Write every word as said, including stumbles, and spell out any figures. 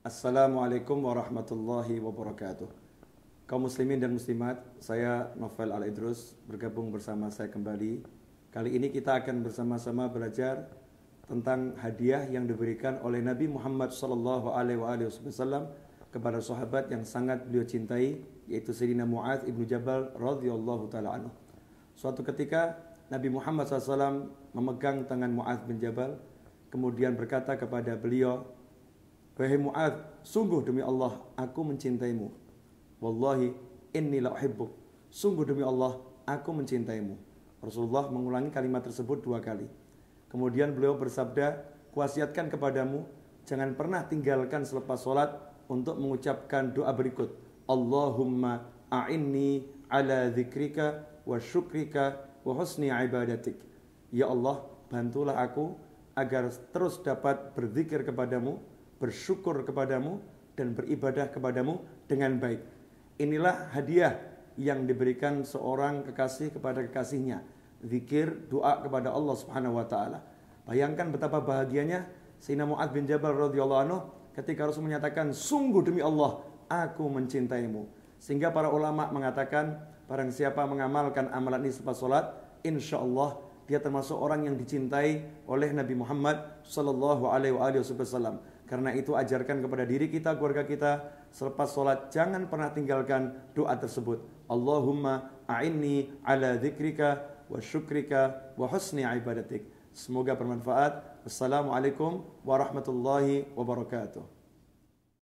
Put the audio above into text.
Assalamualaikum warahmatullahi wabarakatuh. Kaum muslimin dan muslimat, saya Novel Al-Idrus bergabung bersama saya kembali. Kali ini kita akan bersama-sama belajar tentang hadiah yang diberikan oleh Nabi Muhammad shallallahu alaihi wasallam kepada sahabat yang sangat beliau cintai, yaitu Sayyidina Mu'adz ibnu Jabal radhiyallahu taala anhu. Suatu ketika Nabi Muhammad shallallahu alaihi wasallam memegang tangan Mu'adz bin Jabal, kemudian berkata kepada beliau, "Wahai Mu'adz, sungguh demi Allah aku mencintaimu. Wallahi inni la uhibbuk. Sungguh demi Allah aku mencintaimu." Rasulullah mengulangi kalimat tersebut dua kali. Kemudian beliau bersabda, "Kuwasiatkan kepadamu, jangan pernah tinggalkan selepas sholat untuk mengucapkan doa berikut. Allahumma a'inni ala dzikrika wa syukrika wa husni ibadatik." Ya Allah, bantulah aku agar terus dapat berzikir kepadamu, bersyukur kepadamu, dan beribadah kepadamu dengan baik. Inilah hadiah yang diberikan seorang kekasih kepada kekasihnya. Zikir, doa kepada Allah Subhanahu wa taala. Bayangkan betapa bahagianya Sayyidina Mu'adz bin Jabal radhiyallahu anhu ketika Rasul menyatakan, "Sungguh demi Allah aku mencintaimu." Sehingga para ulama mengatakan, barang siapa mengamalkan amalan ini selepas salat, insyaallah dia termasuk orang yang dicintai oleh Nabi Muhammad sallallahu alaihi wasallam. Karena itu ajarkan kepada diri kita, keluarga kita, selepas sholat jangan pernah tinggalkan doa tersebut. Allahumma a'inni ala dzikrika wa syukrika wa husni ibadatik. Semoga bermanfaat. Wassalamualaikum warahmatullahi wabarakatuh.